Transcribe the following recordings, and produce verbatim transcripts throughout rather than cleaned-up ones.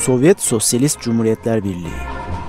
Sovyet Sosyalist Cumhuriyetler Birliği.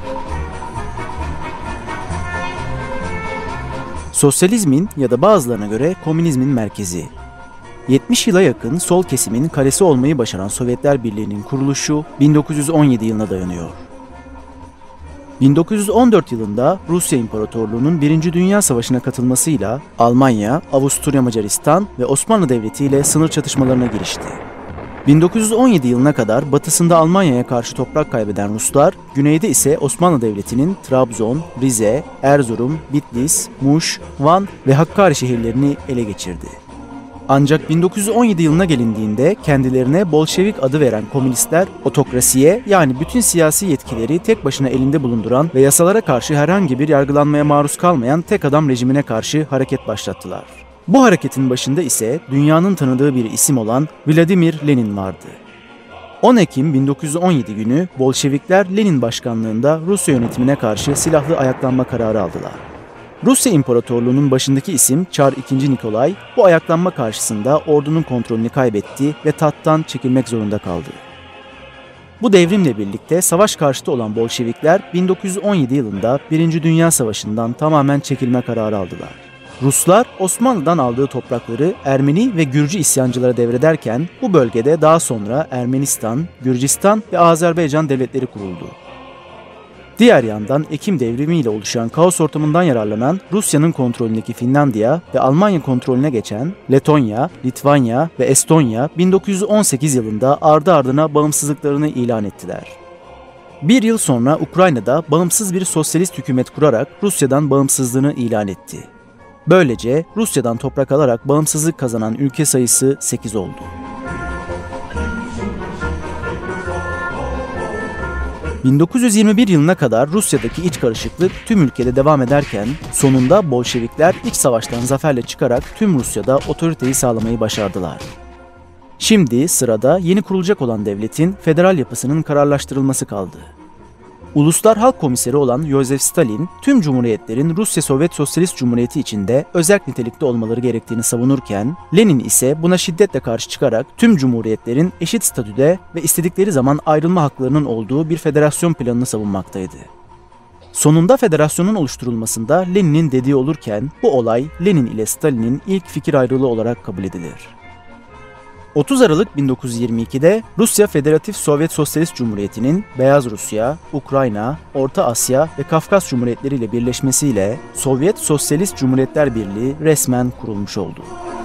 Sosyalizmin ya da bazılarına göre komünizmin merkezi. yetmiş yıla yakın sol kesimin kalesi olmayı başaran Sovyetler Birliği'nin kuruluşu bin dokuz yüz on yedi yılına dayanıyor. bin dokuz yüz on dört yılında Rusya İmparatorluğu'nun Birinci Dünya Savaşı'na katılmasıyla Almanya, Avusturya Macaristan ve Osmanlı Devleti ile sınır çatışmalarına girişti. bin dokuz yüz on yedi yılına kadar batısında Almanya'ya karşı toprak kaybeden Ruslar, güneyde ise Osmanlı Devleti'nin Trabzon, Rize, Erzurum, Bitlis, Muş, Van ve Hakkari şehirlerini ele geçirdi. Ancak bin dokuz yüz on yedi yılına gelindiğinde kendilerine Bolşevik adı veren komünistler otokrasiye, yani bütün siyasi yetkileri tek başına elinde bulunduran ve yasalara karşı herhangi bir yargılanmaya maruz kalmayan tek adam rejimine karşı hareket başlattılar. Bu hareketin başında ise dünyanın tanıdığı bir isim olan Vladimir Lenin vardı. on Ekim bin dokuz yüz on yedi günü Bolşevikler Lenin başkanlığında Rusya yönetimine karşı silahlı ayaklanma kararı aldılar. Rusya İmparatorluğu'nun başındaki isim Çar ikinci. Nikolay bu ayaklanma karşısında ordunun kontrolünü kaybetti ve tahttan çekilmek zorunda kaldı. Bu devrimle birlikte savaş karşıtı olan Bolşevikler bin dokuz yüz on yedi yılında Birinci Dünya Savaşı'ndan tamamen çekilme kararı aldılar. Ruslar Osmanlı'dan aldığı toprakları Ermeni ve Gürcü isyancılara devrederken bu bölgede daha sonra Ermenistan, Gürcistan ve Azerbaycan devletleri kuruldu. Diğer yandan Ekim devrimiyle oluşan kaos ortamından yararlanan Rusya'nın kontrolündeki Finlandiya ve Almanya kontrolüne geçen Letonya, Litvanya ve Estonya bin dokuz yüz on sekiz yılında ardı ardına bağımsızlıklarını ilan ettiler. Bir yıl sonra Ukrayna'da bağımsız bir sosyalist hükümet kurarak Rusya'dan bağımsızlığını ilan etti. Böylece Rusya'dan toprak alarak bağımsızlık kazanan ülke sayısı sekiz oldu. bin dokuz yüz yirmi bir yılına kadar Rusya'daki iç karışıklık tüm ülkede devam ederken sonunda Bolşevikler iç savaştan zaferle çıkarak tüm Rusya'da otoriteyi sağlamayı başardılar. Şimdi sırada yeni kurulacak olan devletin federal yapısının kararlaştırılması kaldı. Uluslar Halk Komiseri olan Joseph Stalin, tüm cumhuriyetlerin Rusya Sovyet Sosyalist Cumhuriyeti içinde özerk nitelikte olmaları gerektiğini savunurken, Lenin ise buna şiddetle karşı çıkarak tüm cumhuriyetlerin eşit statüde ve istedikleri zaman ayrılma haklarının olduğu bir federasyon planını savunmaktaydı. Sonunda federasyonun oluşturulmasında Lenin'in dediği olurken, bu olay Lenin ile Stalin'in ilk fikir ayrılığı olarak kabul edilir. otuz Aralık bin dokuz yüz yirmi iki'de Rusya Federatif Sovyet Sosyalist Cumhuriyeti'nin Beyaz Rusya, Ukrayna, Orta Asya ve Kafkas Cumhuriyetleri ile birleşmesiyle Sovyet Sosyalist Cumhuriyetler Birliği resmen kurulmuş oldu.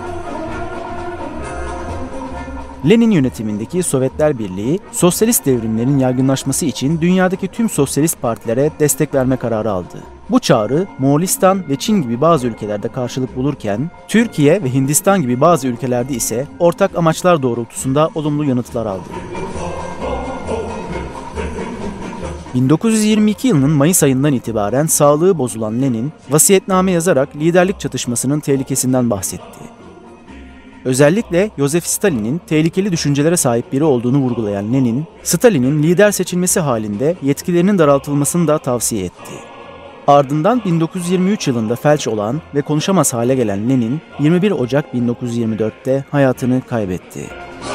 Lenin yönetimindeki Sovyetler Birliği, sosyalist devrimlerin yaygınlaşması için dünyadaki tüm sosyalist partilere destek verme kararı aldı. Bu çağrı Moğolistan ve Çin gibi bazı ülkelerde karşılık bulurken, Türkiye ve Hindistan gibi bazı ülkelerde ise ortak amaçlar doğrultusunda olumlu yanıtlar aldı. bin dokuz yüz yirmi iki yılının Mayıs ayından itibaren sağlığı bozulan Lenin, vasiyetname yazarak liderlik çatışmasının tehlikesinden bahsetti. Özellikle Joseph Stalin'in tehlikeli düşüncelere sahip biri olduğunu vurgulayan Lenin, Stalin'in lider seçilmesi halinde yetkilerinin daraltılmasını da tavsiye etti. Ardından bin dokuz yüz yirmi üç yılında felç olan ve konuşamaz hale gelen Lenin, yirmi bir Ocak bin dokuz yüz yirmi dört'te hayatını kaybetti.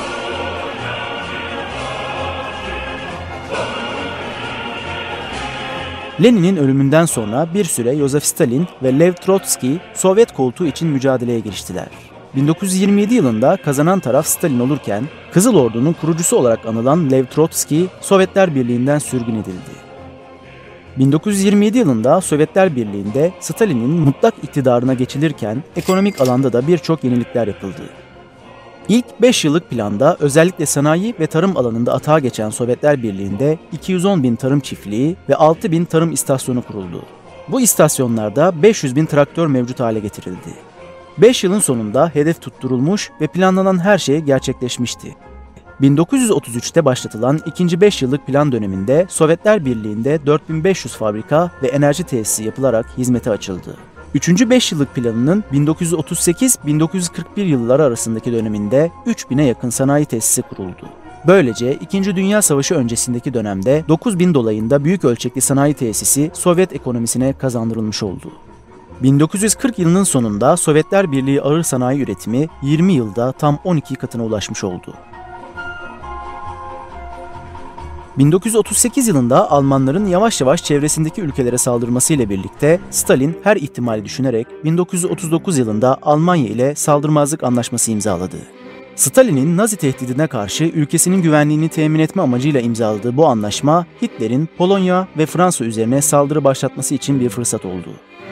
Lenin'in ölümünden sonra bir süre Joseph Stalin ve Lev Trotsky Sovyet koltuğu için mücadeleye giriştiler. bin dokuz yüz yirmi yedi yılında kazanan taraf Stalin olurken, Kızıl Ordu'nun kurucusu olarak anılan Lev Trotsky, Sovyetler Birliği'nden sürgün edildi. bin dokuz yüz yirmi yedi yılında Sovyetler Birliği'nde Stalin'in mutlak iktidarına geçilirken ekonomik alanda da birçok yenilikler yapıldı. İlk beş yıllık planda özellikle sanayi ve tarım alanında atağa geçen Sovyetler Birliği'nde iki yüz on bin tarım çiftliği ve altı bin tarım istasyonu kuruldu. Bu istasyonlarda beş yüz bin traktör mevcut hale getirildi. beş yılın sonunda hedef tutturulmuş ve planlanan her şey gerçekleşmişti. bin dokuz yüz otuz üç'te başlatılan ikinci beş yıllık plan döneminde Sovyetler Birliği'nde dört bin beş yüz fabrika ve enerji tesisi yapılarak hizmete açıldı. üçüncü beş yıllık planının bin dokuz yüz otuz sekiz bin dokuz yüz kırk bir yılları arasındaki döneminde üç bine yakın sanayi tesisi kuruldu. Böylece İkinci Dünya Savaşı öncesindeki dönemde dokuz bin dolayında büyük ölçekli sanayi tesisi Sovyet ekonomisine kazandırılmış oldu. bin dokuz yüz kırk yılının sonunda Sovyetler Birliği ağır sanayi üretimi yirmi yılda tam on iki katına ulaşmış oldu. bin dokuz yüz otuz sekiz yılında Almanların yavaş yavaş çevresindeki ülkelere saldırmasıyla birlikte Stalin her ihtimali düşünerek bin dokuz yüz otuz dokuz yılında Almanya ile saldırmazlık anlaşması imzaladı. Stalin'in Nazi tehdidine karşı ülkesinin güvenliğini temin etme amacıyla imzaladığı bu anlaşma, Hitler'in Polonya ve Fransa üzerine saldırı başlatması için bir fırsat oldu.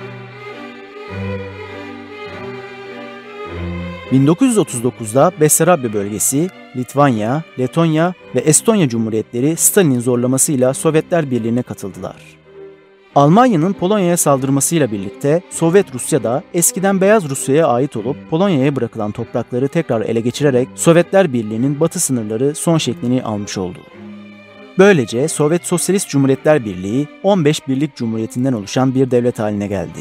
bin dokuz yüz otuz dokuzda Bessarabya bölgesi, Litvanya, Letonya ve Estonya Cumhuriyetleri Stalin'in zorlamasıyla Sovyetler Birliği'ne katıldılar. Almanya'nın Polonya'ya saldırmasıyla birlikte Sovyet Rusya da eskiden Beyaz Rusya'ya ait olup Polonya'ya bırakılan toprakları tekrar ele geçirerek Sovyetler Birliği'nin batı sınırları son şeklini almış oldu. Böylece Sovyet Sosyalist Cumhuriyetler Birliği on beş birlik cumhuriyetinden oluşan bir devlet haline geldi.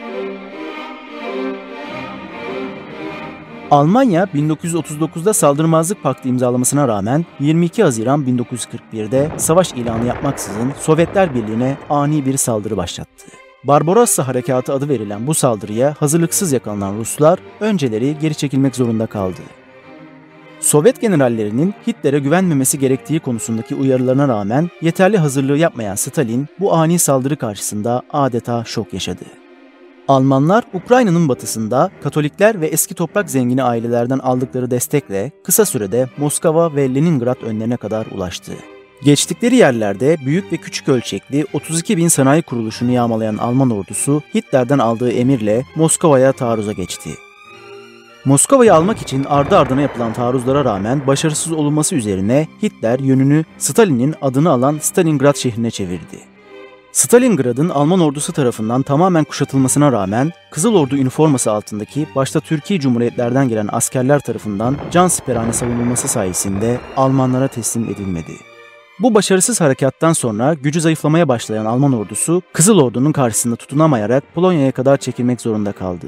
Almanya bin dokuz yüz otuz dokuzda Saldırmazlık Paktı imzalamasına rağmen yirmi iki Haziran bin dokuz yüz kırk birde savaş ilanı yapmaksızın Sovyetler Birliği'ne ani bir saldırı başlattı. Barbarossa Harekatı adı verilen bu saldırıya hazırlıksız yakalanan Ruslar önceleri geri çekilmek zorunda kaldı. Sovyet generallerinin Hitler'e güvenmemesi gerektiği konusundaki uyarılarına rağmen yeterli hazırlığı yapmayan Stalin bu ani saldırı karşısında adeta şok yaşadı. Almanlar, Ukrayna'nın batısında Katolikler ve eski toprak zengini ailelerden aldıkları destekle kısa sürede Moskova ve Leningrad önlerine kadar ulaştı. Geçtikleri yerlerde büyük ve küçük ölçekli otuz iki bin sanayi kuruluşunu yağmalayan Alman ordusu Hitler'den aldığı emirle Moskova'ya taarruza geçti. Moskova'yı almak için ardı ardına yapılan taarruzlara rağmen başarısız olunması üzerine Hitler yönünü Stalin'in adını alan Stalingrad şehrine çevirdi. Stalingrad'ın Alman ordusu tarafından tamamen kuşatılmasına rağmen Kızıl Ordu üniforması altındaki başta Türkiye Cumhuriyetlerden gelen askerler tarafından cansiperane savunulması sayesinde Almanlara teslim edilmedi. Bu başarısız harekattan sonra gücü zayıflamaya başlayan Alman ordusu Kızıl Ordu'nun karşısında tutunamayarak Polonya'ya kadar çekilmek zorunda kaldı.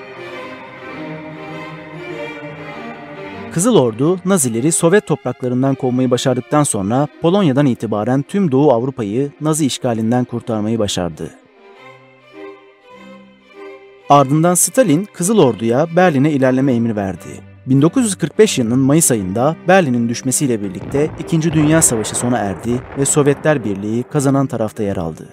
Kızıl Ordu, Nazileri Sovyet topraklarından kovmayı başardıktan sonra Polonya'dan itibaren tüm Doğu Avrupa'yı Nazi işgalinden kurtarmayı başardı. Ardından Stalin, Kızıl Ordu'ya Berlin'e ilerleme emri verdi. bin dokuz yüz kırk beş yılının Mayıs ayında Berlin'in düşmesiyle birlikte İkinci Dünya Savaşı sona erdi ve Sovyetler Birliği kazanan tarafta yer aldı.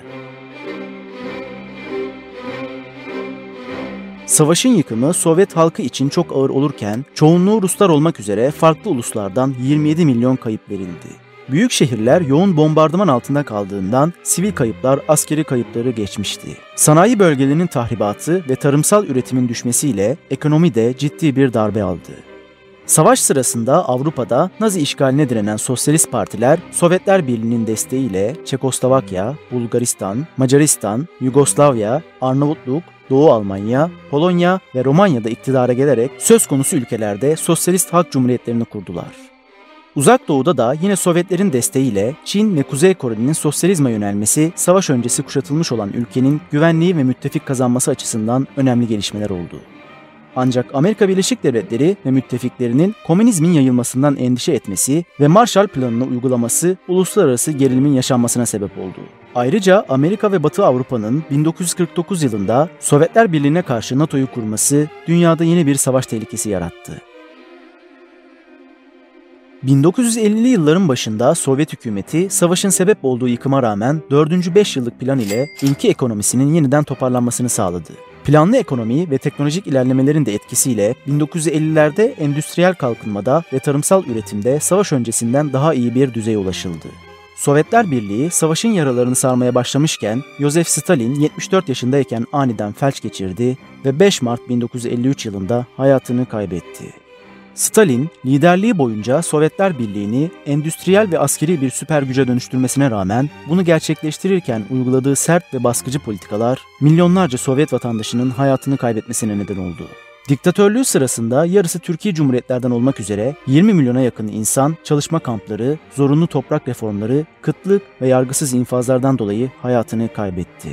Savaşın yıkımı Sovyet halkı için çok ağır olurken, çoğunluğu Ruslar olmak üzere farklı uluslardan yirmi yedi milyon kayıp verildi. Büyük şehirler yoğun bombardıman altında kaldığından sivil kayıplar askeri kayıpları geçmişti. Sanayi bölgelerinin tahribatı ve tarımsal üretimin düşmesiyle ekonomi de ciddi bir darbe aldı. Savaş sırasında Avrupa'da Nazi işgaline direnen sosyalist partiler Sovyetler Birliği'nin desteğiyle Çekoslovakya, Bulgaristan, Macaristan, Yugoslavya, Arnavutluk, Doğu Almanya, Polonya ve Romanya'da iktidara gelerek söz konusu ülkelerde sosyalist halk cumhuriyetlerini kurdular. Uzak Doğu'da da yine Sovyetlerin desteğiyle Çin ve Kuzey Kore'nin sosyalizme yönelmesi savaş öncesi kuşatılmış olan ülkenin güvenliği ve müttefik kazanması açısından önemli gelişmeler oldu. Ancak Amerika Birleşik Devletleri ve müttefiklerinin komünizmin yayılmasından endişe etmesi ve Marshall Planı'nı uygulaması uluslararası gerilimin yaşanmasına sebep oldu. Ayrıca Amerika ve Batı Avrupa'nın bin dokuz yüz kırk dokuz yılında Sovyetler Birliği'ne karşı NATO'yu kurması dünyada yeni bir savaş tehlikesi yarattı. bin dokuz yüz ellili yılların başında Sovyet hükümeti savaşın sebep olduğu yıkıma rağmen dördüncü beş yıllık plan ile ülke ekonomisinin yeniden toparlanmasını sağladı. Planlı ekonomi ve teknolojik ilerlemelerin de etkisiyle bin dokuz yüz ellilerde endüstriyel kalkınmada ve tarımsal üretimde savaş öncesinden daha iyi bir düzeye ulaşıldı. Sovyetler Birliği savaşın yaralarını sarmaya başlamışken Joseph Stalin yetmiş dört yaşındayken aniden felç geçirdi ve beş Mart bin dokuz yüz elli üç yılında hayatını kaybetti. Stalin, liderliği boyunca Sovyetler Birliği'ni endüstriyel ve askeri bir süper güce dönüştürmesine rağmen bunu gerçekleştirirken uyguladığı sert ve baskıcı politikalar milyonlarca Sovyet vatandaşının hayatını kaybetmesine neden oldu. Diktatörlüğü sırasında yarısı Türkiye Cumhuriyetlerden olmak üzere yirmi milyona yakın insan çalışma kampları, zorunlu toprak reformları, kıtlık ve yargısız infazlardan dolayı hayatını kaybetti.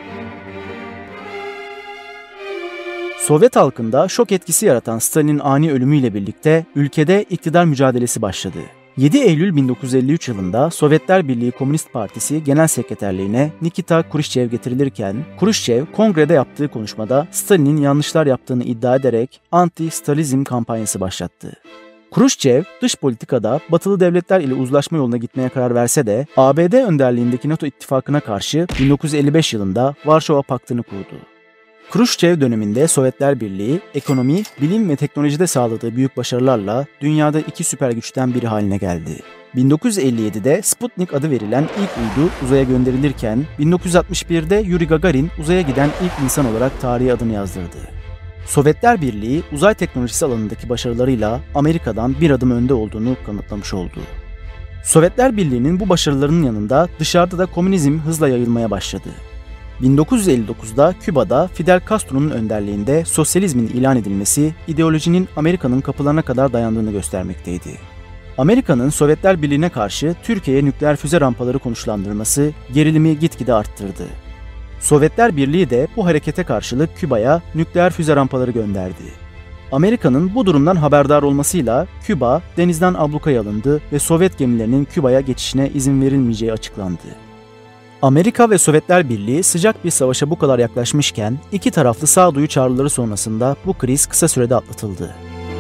Sovyet halkında şok etkisi yaratan Stalin'in ani ölümüyle birlikte ülkede iktidar mücadelesi başladı. yedi Eylül bin dokuz yüz elli üç yılında Sovyetler Birliği Komünist Partisi Genel Sekreterliğine Nikita Khrushchev getirilirken, Khrushchev kongrede yaptığı konuşmada Stalin'in yanlışlar yaptığını iddia ederek anti-Stalizm kampanyası başlattı. Kruşçev, dış politikada batılı devletler ile uzlaşma yoluna gitmeye karar verse de A B D önderliğindeki NATO ittifakına karşı bin dokuz yüz elli beş yılında Varşova Paktı'nı kurdu. Kruşçev döneminde Sovyetler Birliği, ekonomi, bilim ve teknolojide sağladığı büyük başarılarla dünyada iki süper güçten biri haline geldi. bin dokuz yüz elli yedide Sputnik adı verilen ilk uydu uzaya gönderilirken bin dokuz yüz altmış birde Yuri Gagarin uzaya giden ilk insan olarak tarihe adını yazdırdı. Sovyetler Birliği uzay teknolojisi alanındaki başarılarıyla Amerika'dan bir adım önde olduğunu kanıtlamış oldu. Sovyetler Birliği'nin bu başarılarının yanında dışarıda da komünizm hızla yayılmaya başladı. bin dokuz yüz elli dokuzda Küba'da Fidel Castro'nun önderliğinde sosyalizmin ilan edilmesi ideolojinin Amerika'nın kapılarına kadar dayandığını göstermekteydi. Amerika'nın Sovyetler Birliği'ne karşı Türkiye'ye nükleer füze rampaları konuşlandırması gerilimi gitgide arttırdı. Sovyetler Birliği de bu harekete karşılık Küba'ya nükleer füze rampaları gönderdi. Amerika'nın bu durumdan haberdar olmasıyla Küba denizden ablukaya alındı ve Sovyet gemilerinin Küba'ya geçişine izin verilmeyeceği açıklandı. Amerika ve Sovyetler Birliği sıcak bir savaşa bu kadar yaklaşmışken iki taraflı sağduyu çağrıları sonrasında bu kriz kısa sürede atlatıldı.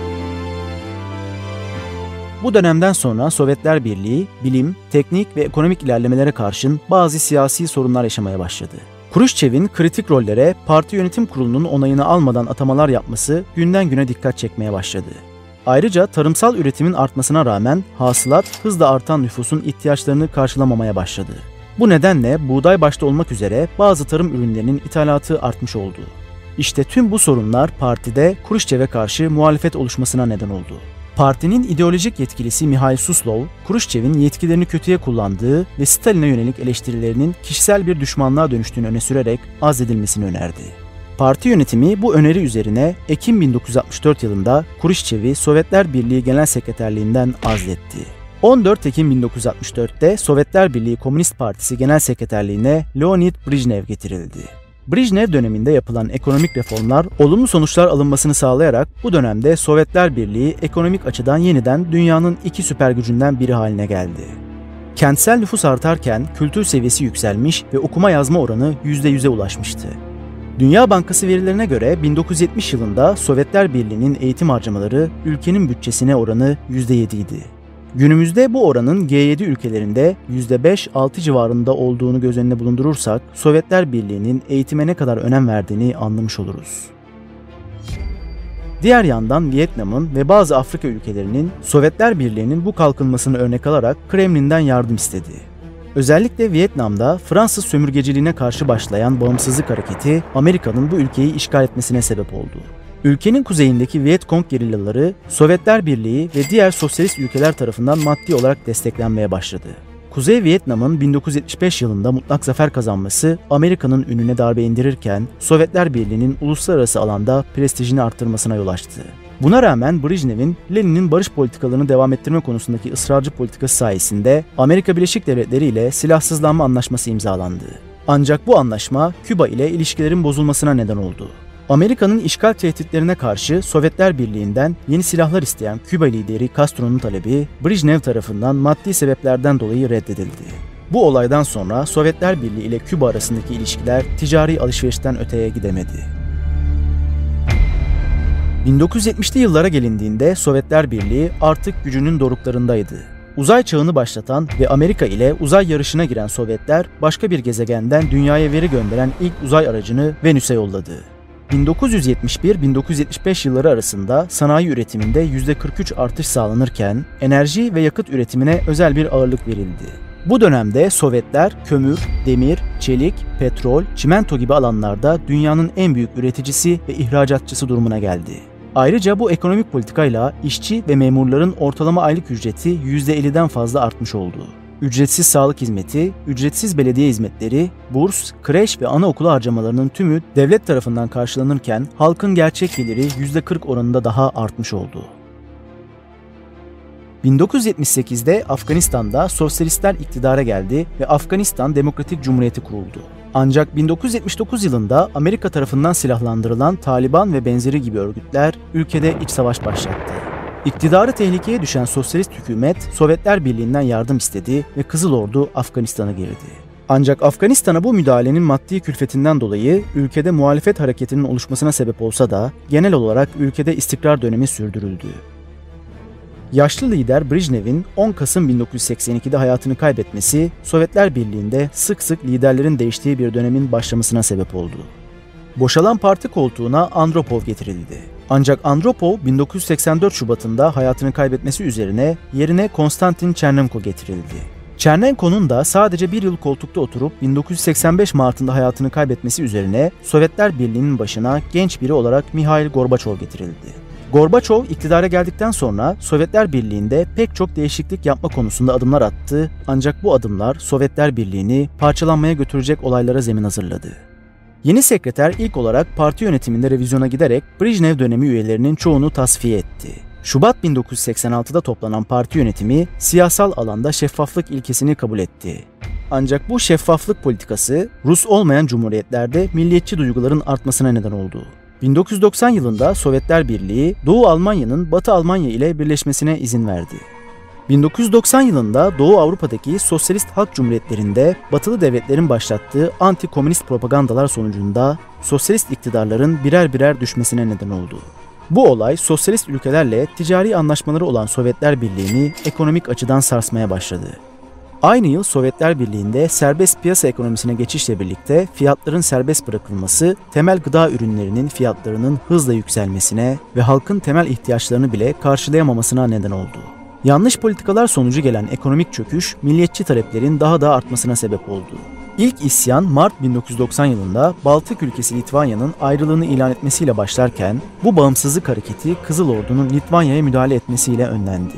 Bu dönemden sonra Sovyetler Birliği, bilim, teknik ve ekonomik ilerlemelere karşın bazı siyasi sorunlar yaşamaya başladı. Kruşçev'in kritik rollere parti yönetim kurulunun onayını almadan atamalar yapması günden güne dikkat çekmeye başladı. Ayrıca tarımsal üretimin artmasına rağmen hasılat hızla artan nüfusun ihtiyaçlarını karşılamamaya başladı. Bu nedenle buğday başta olmak üzere bazı tarım ürünlerinin ithalatı artmış oldu. İşte tüm bu sorunlar partide Kruşçev'e karşı muhalefet oluşmasına neden oldu. Partinin ideolojik yetkilisi Mihail Suslov, Kruşçev'in yetkilerini kötüye kullandığı ve Stalin'e yönelik eleştirilerinin kişisel bir düşmanlığa dönüştüğünü öne sürerek azledilmesini önerdi. Parti yönetimi bu öneri üzerine Ekim bin dokuz yüz altmış dört yılında Kruşçev'i Sovyetler Birliği Genel Sekreterliğinden azletti. on dört Ekim bin dokuz yüz altmış dörtte Sovyetler Birliği Komünist Partisi Genel Sekreterliğine Leonid Brejnev getirildi. Brejnev döneminde yapılan ekonomik reformlar olumlu sonuçlar alınmasını sağlayarak bu dönemde Sovyetler Birliği ekonomik açıdan yeniden dünyanın iki süper gücünden biri haline geldi. Kentsel nüfus artarken kültür seviyesi yükselmiş ve okuma yazma oranı yüzde yüze ulaşmıştı. Dünya Bankası verilerine göre bin dokuz yüz yetmiş yılında Sovyetler Birliği'nin eğitim harcamaları ülkenin bütçesine oranı yüzde yedi idi. Günümüzde bu oranın G yedi ülkelerinde yüzde beş altı civarında olduğunu göz önüne bulundurursak Sovyetler Birliği'nin eğitime ne kadar önem verdiğini anlamış oluruz. Diğer yandan Vietnam'ın ve bazı Afrika ülkelerinin Sovyetler Birliği'nin bu kalkınmasını örnek alarak Kremlin'den yardım istedi. Özellikle Vietnam'da Fransız sömürgeciliğine karşı başlayan bağımsızlık hareketi Amerika'nın bu ülkeyi işgal etmesine sebep oldu. Ülkenin kuzeyindeki Viet-Cong gerillaları Sovyetler Birliği ve diğer sosyalist ülkeler tarafından maddi olarak desteklenmeye başladı. Kuzey Vietnam'ın bin dokuz yüz yetmiş beş yılında mutlak zafer kazanması Amerika'nın önüne darbe indirirken Sovyetler Birliği'nin uluslararası alanda prestijini arttırmasına yol açtı. Buna rağmen Brejnev'in Lenin'in barış politikalarını devam ettirme konusundaki ısrarcı politikası sayesinde Amerika Birleşik Devletleri ile silahsızlanma anlaşması imzalandı. Ancak bu anlaşma Küba ile ilişkilerin bozulmasına neden oldu. Amerika'nın işgal tehditlerine karşı Sovyetler Birliği'nden yeni silahlar isteyen Küba lideri Castro'nun talebi Brejnev tarafından maddi sebeplerden dolayı reddedildi. Bu olaydan sonra Sovyetler Birliği ile Küba arasındaki ilişkiler ticari alışverişten öteye gidemedi. bin dokuz yüz yetmişli yıllara gelindiğinde Sovyetler Birliği artık gücünün doruklarındaydı. Uzay çağını başlatan ve Amerika ile uzay yarışına giren Sovyetler başka bir gezegenden dünyaya veri gönderen ilk uzay aracını Venüs'e yolladı. bin dokuz yüz yetmiş bir bin dokuz yüz yetmiş beş yılları arasında sanayi üretiminde yüzde kırk üç artış sağlanırken enerji ve yakıt üretimine özel bir ağırlık verildi. Bu dönemde Sovyetler kömür, demir, çelik, petrol, çimento gibi alanlarda dünyanın en büyük üreticisi ve ihracatçısı durumuna geldi. Ayrıca bu ekonomik politikayla işçi ve memurların ortalama aylık ücreti yüzde elliden fazla artmış oldu. Ücretsiz sağlık hizmeti, ücretsiz belediye hizmetleri, burs, kreş ve anaokulu harcamalarının tümü devlet tarafından karşılanırken halkın gerçek geliri yüzde kırk oranında daha artmış oldu. bin dokuz yüz yetmiş sekizde Afganistan'da sosyalistler iktidara geldi ve Afganistan Demokratik Cumhuriyeti kuruldu. Ancak bin dokuz yüz yetmiş dokuz yılında Amerika tarafından silahlandırılan Taliban ve benzeri gibi örgütler ülkede iç savaş başlattı. İktidarı tehlikeye düşen sosyalist hükümet Sovyetler Birliği'nden yardım istedi ve Kızıl Ordu Afganistan'a girdi. Ancak Afganistan'a bu müdahalenin maddi külfetinden dolayı ülkede muhalefet hareketinin oluşmasına sebep olsa da genel olarak ülkede istikrar dönemi sürdürüldü. Yaşlı lider Brejnev'in on Kasım bin dokuz yüz seksen ikide hayatını kaybetmesi, Sovyetler Birliği'nde sık sık liderlerin değiştiği bir dönemin başlamasına sebep oldu. Boşalan parti koltuğuna Andropov getirildi. Ancak Andropov bin dokuz yüz seksen dört Şubat'ında hayatını kaybetmesi üzerine yerine Konstantin Chernenko getirildi. Chernenko'nun da sadece bir yıl koltukta oturup bin dokuz yüz seksen beş Mart'ında hayatını kaybetmesi üzerine Sovyetler Birliği'nin başına genç biri olarak Mihail Gorbaçov getirildi. Gorbaçov iktidara geldikten sonra Sovyetler Birliği'nde pek çok değişiklik yapma konusunda adımlar attı, ancak bu adımlar Sovyetler Birliği'ni parçalanmaya götürecek olaylara zemin hazırladı. Yeni sekreter ilk olarak parti yönetiminde revizyona giderek Brejnev dönemi üyelerinin çoğunu tasfiye etti. Şubat bin dokuz yüz seksen altıda toplanan parti yönetimi siyasal alanda şeffaflık ilkesini kabul etti. Ancak bu şeffaflık politikası Rus olmayan cumhuriyetlerde milliyetçi duyguların artmasına neden oldu. bin dokuz yüz doksan yılında Sovyetler Birliği, Doğu Almanya'nın Batı Almanya ile birleşmesine izin verdi. bin dokuz yüz doksan yılında Doğu Avrupa'daki Sosyalist Halk Cumhuriyetlerinde Batılı devletlerin başlattığı anti-komünist propagandalar sonucunda sosyalist iktidarların birer birer düşmesine neden oldu. Bu olay sosyalist ülkelerle ticari anlaşmaları olan Sovyetler Birliği'ni ekonomik açıdan sarsmaya başladı. Aynı yıl Sovyetler Birliği'nde serbest piyasa ekonomisine geçişle birlikte fiyatların serbest bırakılması, temel gıda ürünlerinin fiyatlarının hızla yükselmesine ve halkın temel ihtiyaçlarını bile karşılayamamasına neden oldu. Yanlış politikalar sonucu gelen ekonomik çöküş, milliyetçi taleplerin daha da artmasına sebep oldu. İlk isyan Mart bin dokuz yüz doksan yılında Baltık ülkesi Litvanya'nın ayrılığını ilan etmesiyle başlarken, bu bağımsızlık hareketi Kızıl Ordu'nun Litvanya'ya müdahale etmesiyle önlendi.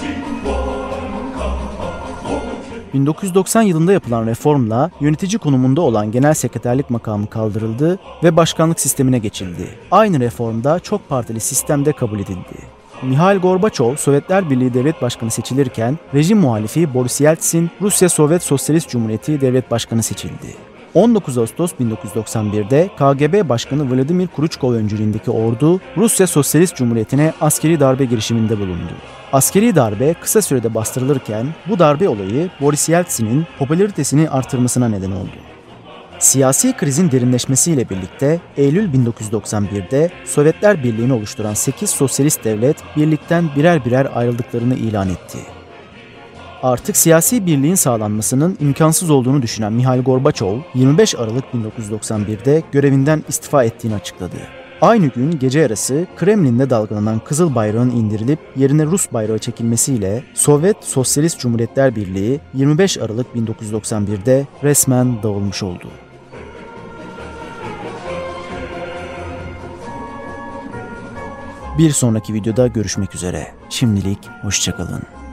bin dokuz yüz doksan yılında yapılan reformla yönetici konumunda olan genel sekreterlik makamı kaldırıldı ve başkanlık sistemine geçildi. Aynı reformda çok partili sistemde kabul edildi. Mihail Gorbaçov, Sovyetler Birliği Devlet Başkanı seçilirken, rejim muhalifi Boris Yeltsin, Rusya Sovyet Sosyalist Cumhuriyeti Devlet Başkanı seçildi. on dokuz Ağustos bin dokuz yüz doksan birde K G B Başkanı Vladimir Kuruçkov öncülüğündeki ordu, Rusya Sosyalist Cumhuriyeti'ne askeri darbe girişiminde bulundu. Askeri darbe kısa sürede bastırılırken, bu darbe olayı Boris Yeltsin'in popülaritesini artırmasına neden oldu. Siyasi krizin derinleşmesiyle birlikte Eylül bin dokuz yüz doksan birde Sovyetler Birliği'ni oluşturan sekiz sosyalist devlet birlikten birer birer ayrıldıklarını ilan etti. Artık siyasi birliğin sağlanmasının imkansız olduğunu düşünen Mihail Gorbaçov, yirmi beş Aralık bin dokuz yüz doksan birde görevinden istifa ettiğini açıkladı. Aynı gün gece yarısı Kremlin'de dalgalanan Kızıl Bayrağın indirilip yerine Rus bayrağı çekilmesiyle Sovyet Sosyalist Cumhuriyetler Birliği yirmi beş Aralık bin dokuz yüz doksan birde resmen dağılmış oldu. Bir sonraki videoda görüşmek üzere. Şimdilik hoşça kalın.